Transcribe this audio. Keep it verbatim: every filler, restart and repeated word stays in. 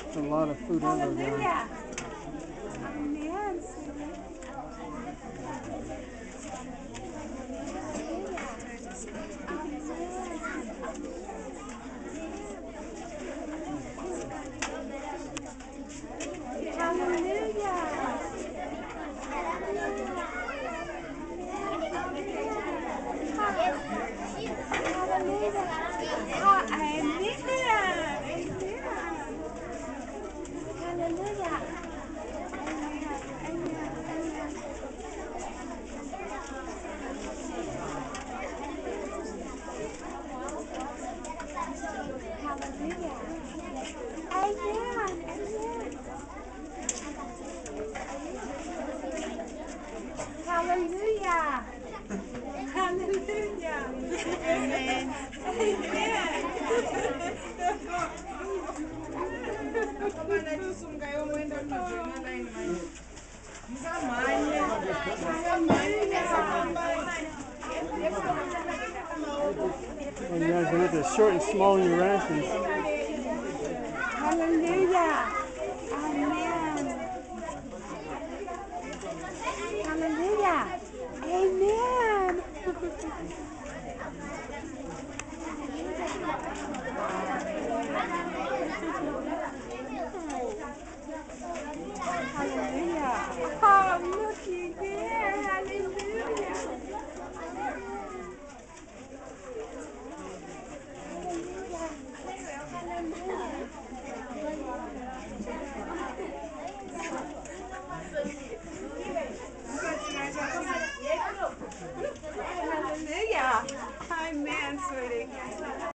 There's a lot of food everywhere. Hallelujah. Amen. Hallelujah. Hallelujah. Amen. And you guys are making it short and small in your rations. Hallelujah.